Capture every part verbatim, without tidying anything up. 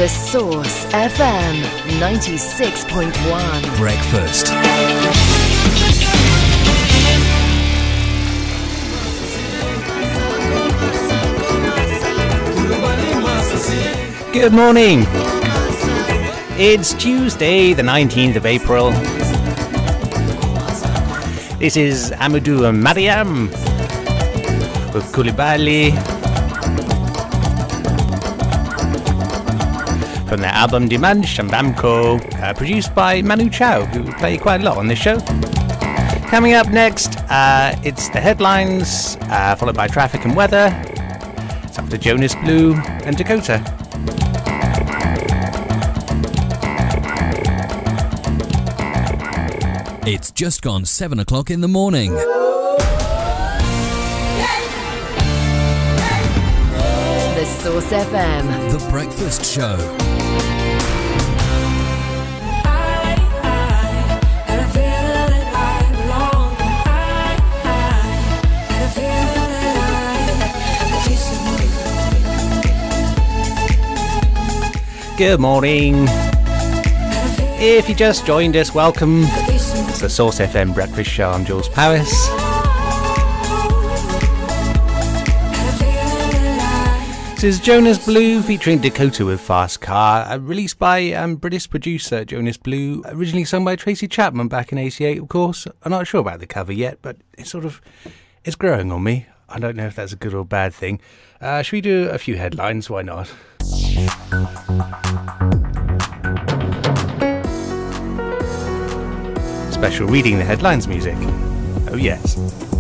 The Source F M ninety-six point one. Breakfast. Good morning. It's Tuesday, the nineteenth of April. This is Amadou Mariam with Koulibaly from their album Dimanche and Bamko, uh, produced by Manu Chao, who play quite a lot on this show. Coming up next, uh, it's the headlines, uh, followed by traffic and weather. It's after Jonas Blue and Dakota. It's just gone seven o'clock in the morning. The Source F M. The Breakfast Show. Good morning. If you just joined us, welcome. It's the Source F M Breakfast Show. I'm Jules Powis. This is Jonas Blue featuring Dakota with Fast Car, uh, released by um, British producer Jonas Blue, originally sung by Tracy Chapman back in eighty-eight, of course. I'm not sure about the cover yet, but it's sort of, it's growing on me. I don't know if that's a good or bad thing. Uh, should we do a few headlines? Why not? Special reading the headlines music. Oh yes.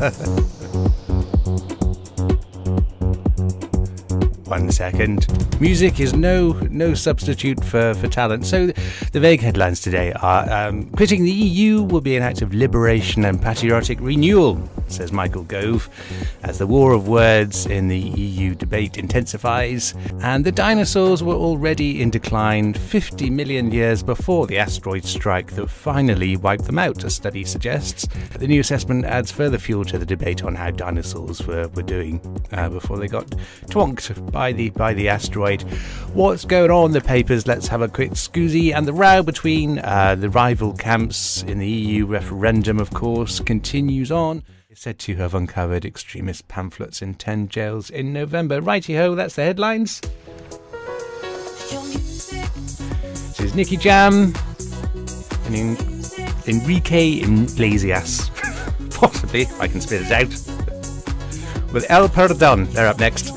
One second. Music is no no substitute for, for talent. So the vague headlines today are um, quitting the E U will be an act of liberation and patriotic renewal, says Michael Gove, as the war of words in the E U debate intensifies. And the dinosaurs were already in decline fifty million years before the asteroid strike that finally wiped them out, a study suggests. The new assessment adds further fuel to the debate on how dinosaurs were, were doing uh, before they got twonked by the, by the asteroid. What's going on in the papers? Let's have a quick scoozy. And the row between uh, the rival camps in the E U referendum, of course, continues on. Said to have uncovered extremist pamphlets in ten jails in November. Righty-ho, that's the headlines. This is Nicky Jam and in, Enrique Iglesias. Possibly, I can spit it out. With El Perdón, they're up next.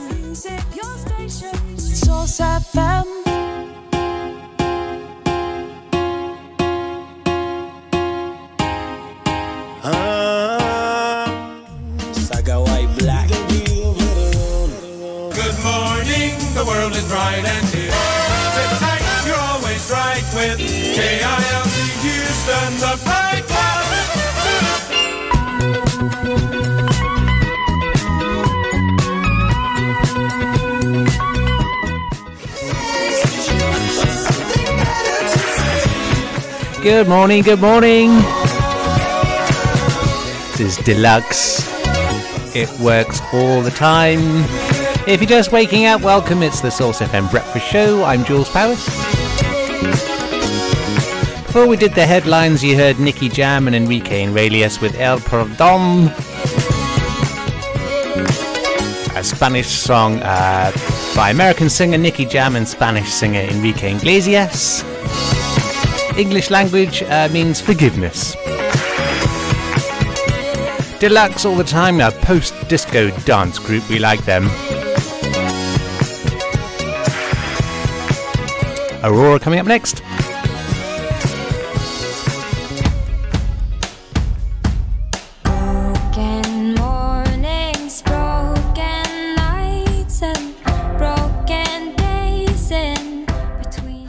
The world is bright and clear. Sit tight, you're always right with K I L C Houston, the Pride Club. Good morning, good morning. This is Deluxe. It works all the time. If you're just waking up, welcome. It's the Source F M Breakfast Show. I'm Jules Powis. Before we did the headlines, you heard Nicky Jam and Enrique Iglesias with El Perdón, a Spanish song uh, by American singer Nicky Jam and Spanish singer Enrique Iglesias. English language uh, means forgiveness. Deluxe all the time, a post-disco dance group. We like them. Aurora coming up next. Broken mornings, broken nights, and broken days in between.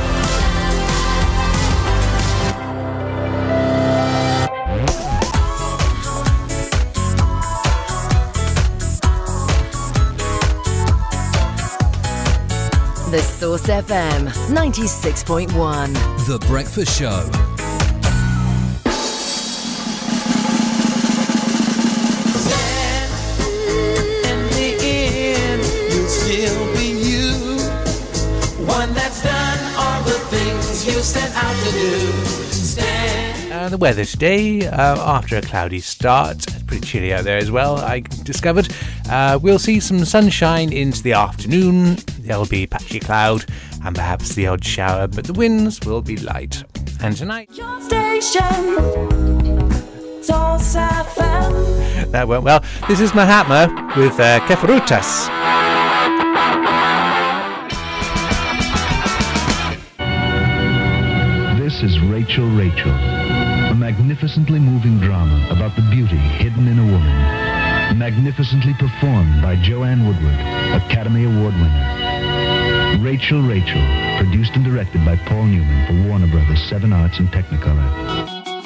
The Source F M ninety-six point one. The Breakfast Show. in the end, you'll still be you. One that's set out to do. Stand. Uh, the weather today, uh, after a cloudy start, it's pretty chilly out there as well, I discovered. Uh, we'll see some sunshine into the afternoon. There'll be patchy cloud and perhaps the odd shower, but the winds will be light. And tonight... Your station, Source F M. That went well. This is Mahatma with uh, Kefrutas. This is Rachel Rachel, a magnificently moving drama about the beauty hidden in a woman. Magnificently performed by Joanne Woodward, Academy Award winner. Rachel Rachel, produced and directed by Paul Newman for Warner Brothers, Seven Arts and Technicolor.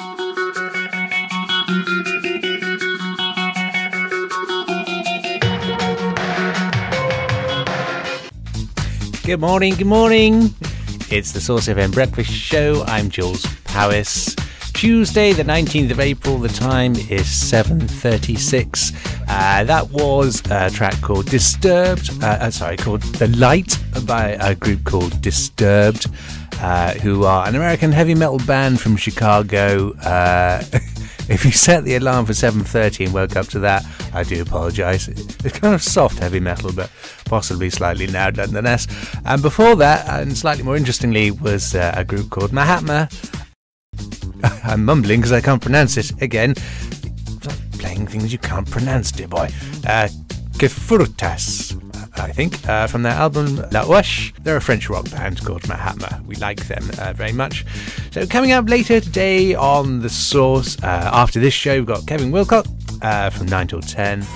Good morning, good morning. It's the Source F M Breakfast Show. I'm Jules Powis. Tuesday, the nineteenth of April. The time is seven thirty-six. Uh, that was a track called Disturbed. Uh, uh, sorry, called The Light by a group called Disturbed, uh, who are an American heavy metal band from Chicago. Uh, if you set the alarm for seven thirty and woke up to that, I do apologise. It's kind of soft heavy metal, but possibly slightly loud nonetheless. And before that, and slightly more interestingly, was uh, a group called Mahatma. I'm mumbling because I can't pronounce it again. It's like playing things you can't pronounce, dear boy. Uh, Kefrutas, I think, uh, from their album La Ouache. They're a French rock band called Mahatma. We like them uh, very much. So coming up later today on The Source, uh, after this show, we've got Kevin Wilcott uh, from nine till ten. You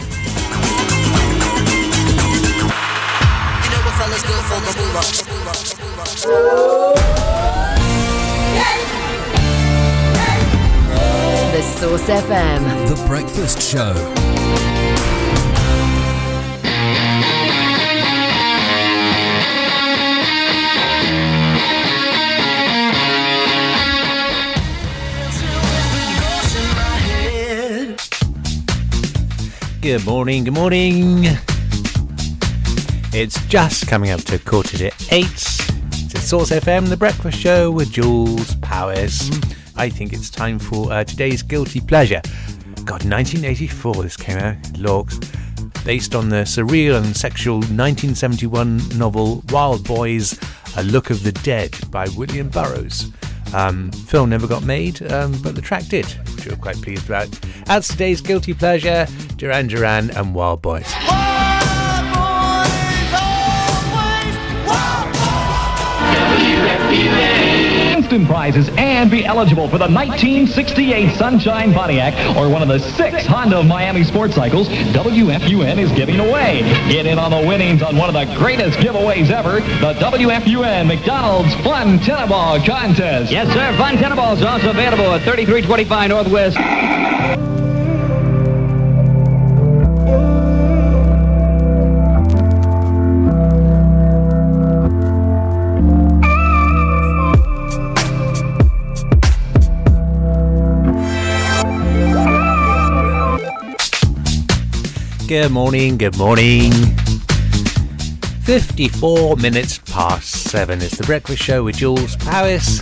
know what fellas go for the The Source F M. The Breakfast Show. Good morning, good morning. It's just coming up to quarter to eight. It's Source F M, The Breakfast Show with Jules Powis. I think it's time for uh, today's Guilty Pleasure. God, nineteen eighty-four this came out, Lorks. Based on the surreal and sexual nineteen seventy-one novel Wild Boys, A Look of the Dead by William Burroughs. Um, film never got made, um, but the track did, which we're quite pleased about. That's today's Guilty Pleasure, Duran Duran and Wild Boys. Wild boys, always wild boys. Instant prizes and be eligible for the nineteen sixty-eight Sunshine Pontiac or one of the six Honda Miami sports cycles W F U N is giving away. Get in on the winnings on one of the greatest giveaways ever, the W F U N McDonald's Fun Tennis Ball Contest. Yes, sir. Fun tennis balls are also available at thirty-three twenty-five Northwest. Good morning, good morning. fifty-four minutes past seven. It's the Breakfast Show with Jules Powis.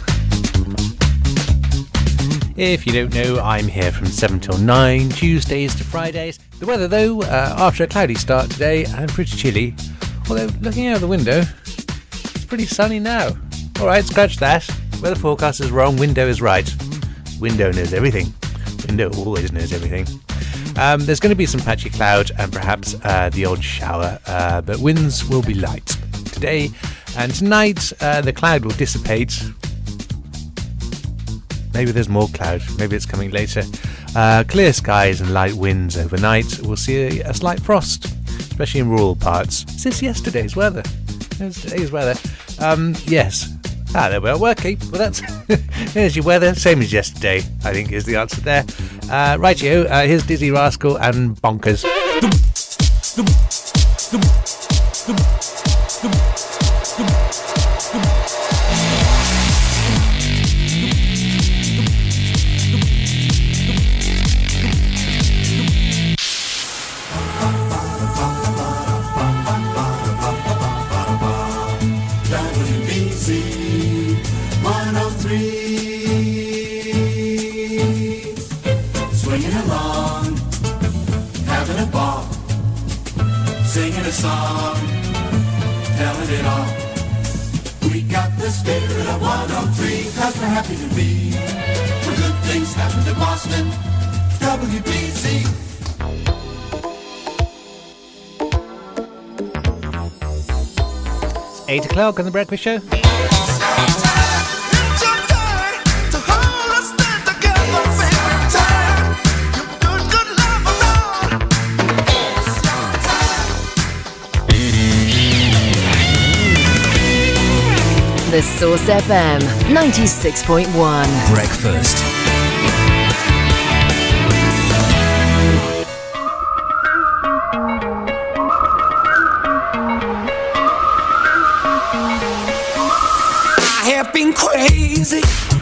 If you don't know, I'm here from seven till nine, Tuesdays to Fridays. The weather, though, uh, after a cloudy start today, and pretty chilly. Although, looking out the window, it's pretty sunny now. Alright, scratch that. Weather forecast is wrong, window is right. Window knows everything. Window always knows everything. Um, there's going to be some patchy cloud and perhaps uh, the odd shower, uh, but winds will be light today. And tonight, uh, the cloud will dissipate. Maybe there's more cloud. Maybe it's coming later. Uh, clear skies and light winds overnight. We'll see a, a slight frost, especially in rural parts. Is this yesterday's weather? It's today's weather. Um, yes. Ah, there we are. Okay, well that's there's your weather, same as yesterday, I think is the answer there. Uh, rightio, uh, here's Dizzy Rascal and Bonkers. W B C one oh three singing a song, telling it all. We got the spirit of one oh three, cause we're happy to be. When good things happen to Boston, W B C. Eight o'clock on the Breakfast Show. The Source F M ninety-six point one. Breakfast. I have been crazy,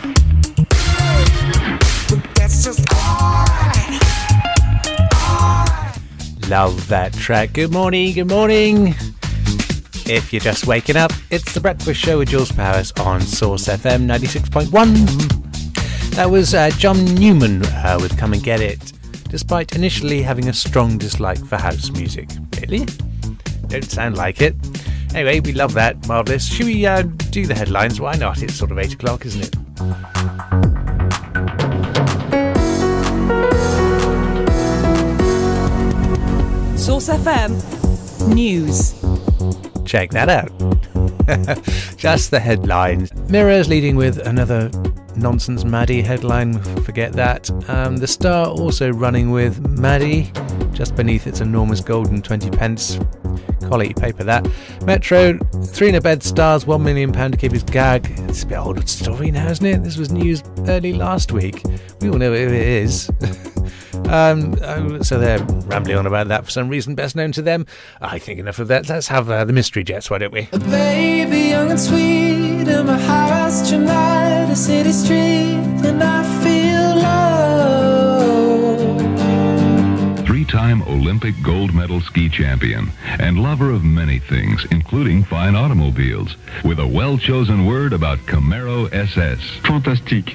but that's just alright. Alright. Love that track. Good morning, good morning. If you're just waking up, it's The Breakfast Show with Jules Powers on Source F M ninety-six point one. That was uh, John Newman uh, with Come and Get It, despite initially having a strong dislike for house music. Really? Don't sound like it. Anyway, we love that. Marvellous. Should we uh, do the headlines? Why not? It's sort of eight o'clock, isn't it? Source F M News. Check that out. Just the headlines. Mirror's leading with another nonsense Maddie headline. Forget that. Um, the Star also running with Maddie just beneath its enormous golden twenty pence. Quality paper that. Metro, three in a bed stars one million pounds to keep his gag. It's a bit old story now, isn't it? This was news early last week. We all know who it is. Um, so they're rambling on about that for some reason, best known to them. I think enough of that. Let's have uh, the mystery jets, why don't we? A baby young and sweet in my house tonight, a city street, and I feel love. Three-time Olympic gold medal ski champion and lover of many things, including fine automobiles, with a well-chosen word about Camaro S S. Fantastique.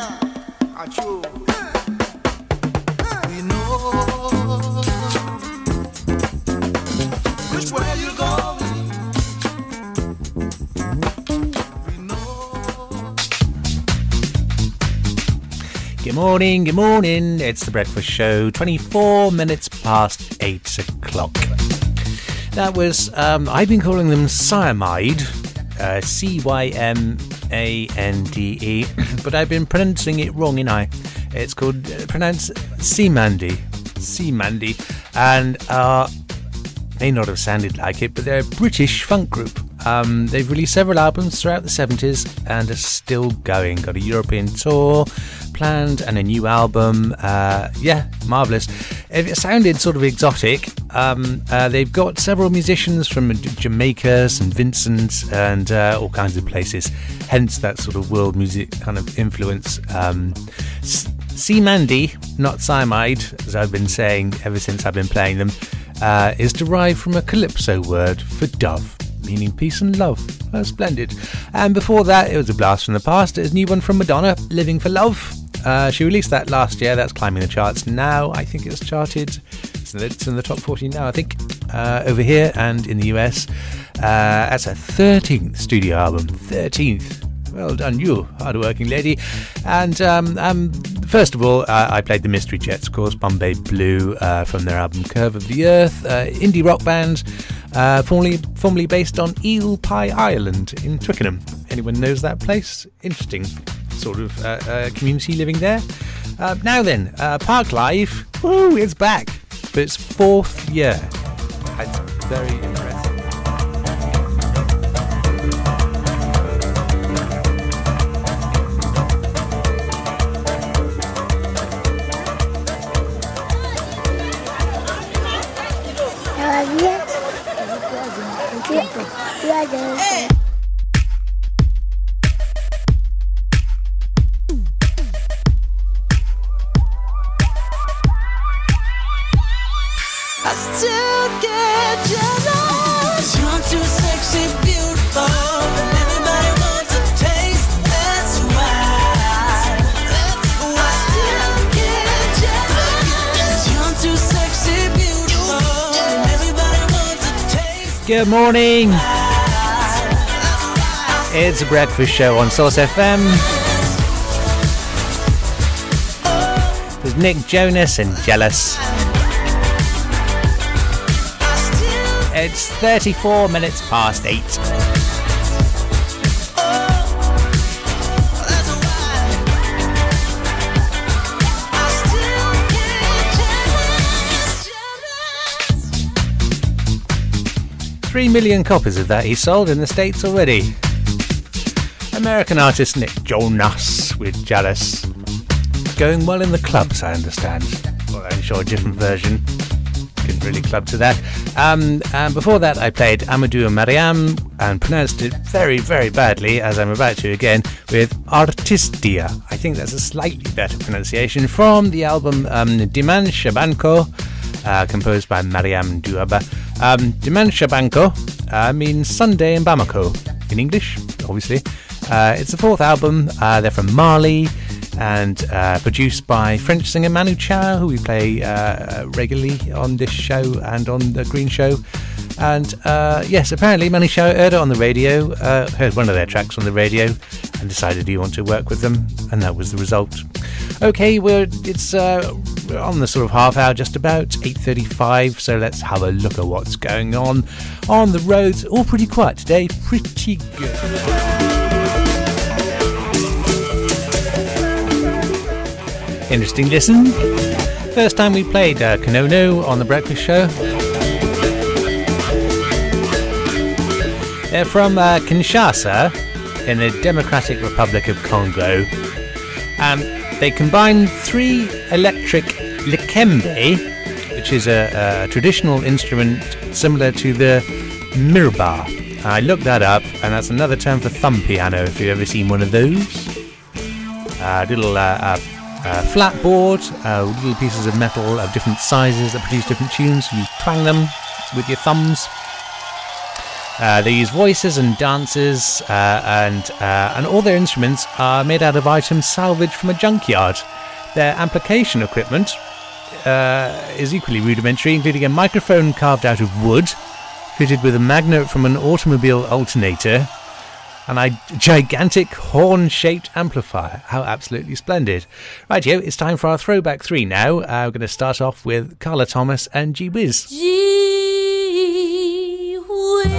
Good morning, good morning. It's The Breakfast Show, twenty-four minutes past eight o'clock. That was, um, I've been calling them Cymande, uh, C Y M A N D E, but I've been pronouncing it wrong, in I. It's called, uh, pronounced Cymande, Cymande, and uh, may not have sounded like it, but they're a British funk group. Um, they've released several albums throughout the seventies and are still going. Got a European tour planned and a new album. Uh, yeah, marvellous. It sounded sort of exotic. Um, uh, they've got several musicians from Jamaica, Saint Vincent, and uh, all kinds of places. Hence that sort of world music kind of influence. Um, Cymande, not Cymide, as I've been saying ever since I've been playing them, uh, is derived from a calypso word for dove, meaning peace and love. Oh, splendid. And before that, it was a blast from the past. It's a new one from Madonna, Living for Love. Uh, she released that last year. That's climbing the charts now. I think it's charted. It's in the top forty now, I think, uh, over here and in the U S. Uh, that's her thirteenth studio album. thirteenth. Well done, you hard-working lady. And um, um, first of all, uh, I played the Mystery Jets, of course, Bombay Blue, uh, from their album Curve of the Earth, uh, indie rock band, uh, formerly formerly based on Eel Pie Island in Twickenham. Anyone knows that place? Interesting sort of uh, uh, community living there. Uh, now then, uh, Park Live, woo, it's back for its fourth year. It's very impressive. I still get jealous. You're too sexy, beautiful, and everybody wants a taste. That's why I still get jealous. You're too sexy, beautiful, and everybody wants a Good morning. It's a breakfast show on Source F M. There's Nick Jonas and Jealous. It's thirty-four minutes past eight. Three million copies of that he sold in the States already. American artist Nick Jonas with Jealous. Going well in the clubs, I understand. Well, I'm sure a different version. Couldn't really club to that. Um, and before that, I played Amadou and Mariam and pronounced it very, very badly, as I'm about to again, with Artistia. I think that's a slightly better pronunciation from the album um, Diman Shabanko, uh, composed by Mariam Douaba. Um, Diman Shabanko uh, means Sunday in Bamako, in English, obviously. Uh, it's the fourth album. Uh, they're from Mali and uh, produced by French singer Manu Chao, who we play uh, regularly on this show and on the Green Show. And uh, yes, apparently Manu Chao heard it on the radio, uh, heard one of their tracks on the radio, and decided he wanted to work with them, and that was the result. Okay, we're it's uh, on the sort of half hour, just about eight thirty-five. So let's have a look at what's going on on the roads. All pretty quiet today, pretty good. Interesting listen. First time we played uh, Kanono on the breakfast show. They're from uh, Kinshasa in the Democratic Republic of Congo. Um, they combine three electric likembe, which is a, a traditional instrument similar to the mirba. I looked that up, and that's another term for thumb piano if you've ever seen one of those. Uh, little uh, uh, Uh, flat board, uh, little pieces of metal of different sizes that produce different tunes. You twang them with your thumbs. Uh, they use voices and dances, uh, and uh, and all their instruments are made out of items salvaged from a junkyard. Their amplification equipment uh, is equally rudimentary, including a microphone carved out of wood, fitted with a magnet from an automobile alternator, and a gigantic horn-shaped amplifier. How absolutely splendid. Rightio, it's time for our Throwback three now. Uh, we're going to start off with Carla Thomas and Gee Whiz. Gee Whiz.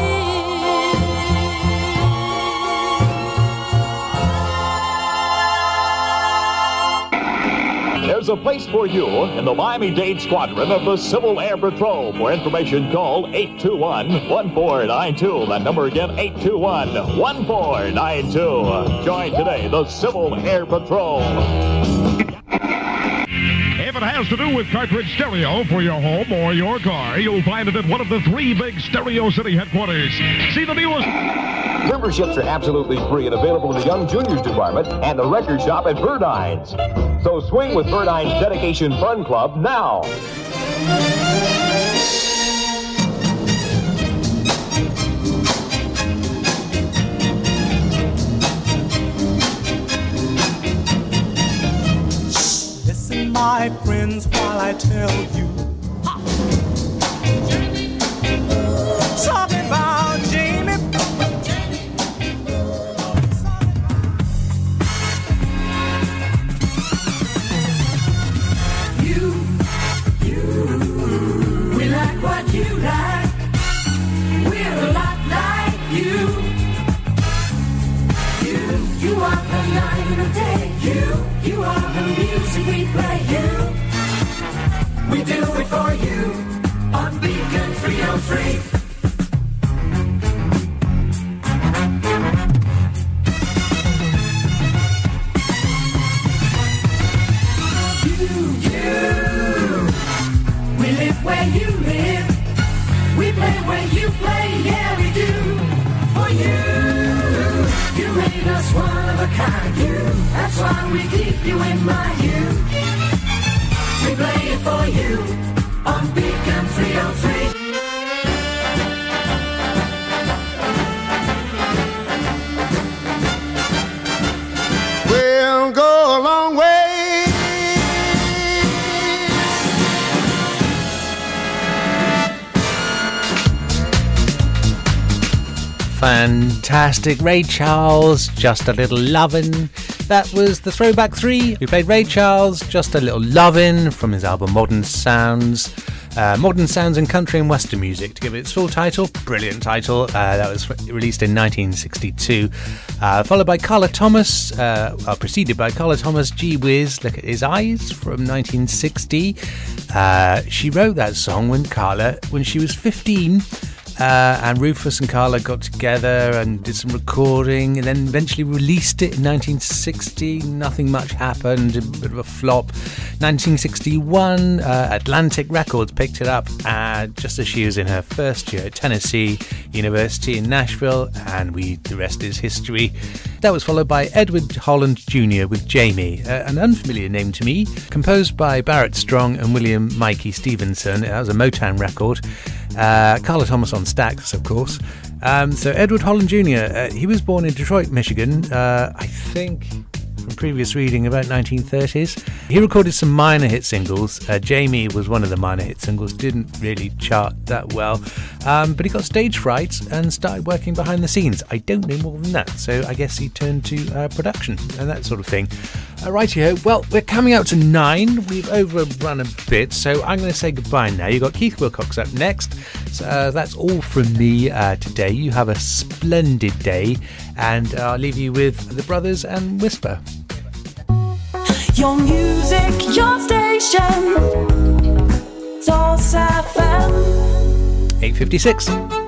There's a place for you in the Miami-Dade Squadron of the Civil Air Patrol. For information, call eight two one, one four nine two. That number again, eight two one, one four nine two. Join today the Civil Air Patrol. If it has to do with cartridge stereo for your home or your car, you'll find it at one of the three big Stereo City headquarters. See the newest... Memberships are absolutely free and available in the Young Juniors department and the record shop at Verdine's. So swing with Verdine's Dedication Fun Club now. Listen, my friends, while I tell you. Talking about Jamie. You, you, we like what you like. We're a lot like you. You, you are the night and the day. You, you are the music we play. You, we do fantastic. Ray Charles, Just a Little Lovin'. That was the Throwback Three. We played Ray Charles, Just a Little Lovin' from his album Modern Sounds. Uh, Modern Sounds in Country and Western Music, to give it its full title. Brilliant title. Uh, that was released in nineteen sixty-two. Uh, followed by Carla Thomas, uh, well, preceded by Carla Thomas, Gee Whiz, Look at His Eyes from nineteen sixty. Uh, she wrote that song when Carla, when she was fifteen. Uh, and Rufus and Carla got together and did some recording and then eventually released it in nineteen sixty. Nothing much happened, a bit of a flop. nineteen sixty-one, uh, Atlantic Records picked it up uh, just as she was in her first year at Tennessee University in Nashville, and we the rest is history. That was followed by Edward Holland Junior with Jamie, uh, an unfamiliar name to me, composed by Barrett Strong and William Mikey Stevenson. That was a Motown record. Uh, Carla Thomas on Stax, of course. Um, so Edward Holland Junior, uh, he was born in Detroit, Michigan, uh, I think from previous reading about nineteen thirties. He recorded some minor hit singles. uh, Jamie was one of the minor hit singles, didn't really chart that well, um, but he got stage fright and started working behind the scenes. I don't know more than that, so I guess he turned to uh, production and that sort of thing. Uh, righty-ho, well, we're coming out to nine. We've overrun a bit, so I'm going to say goodbye now. You've got Keith Wilcox up next. So uh, that's all from me uh, today. You have a splendid day, and I'll leave you with The Brothers and Whisper. Your music, your station, Source F M. eight fifty-six.